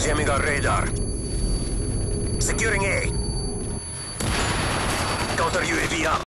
Jamming our radar. Securing A. Counter UAV up.